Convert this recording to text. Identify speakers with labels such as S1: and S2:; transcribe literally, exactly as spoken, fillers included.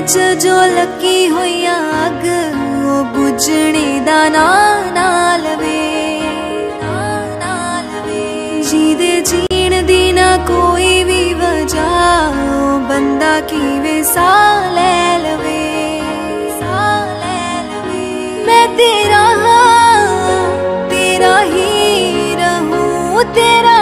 S1: च जो लगी हुई अग वो बुझने दा ना ना लवे, जीदे जीण दी ना कोई भी वजह ओ बंदा किवें सा ले लवे, सा ले लवे। मैं तेरा तेरा ही रहूं, तेरा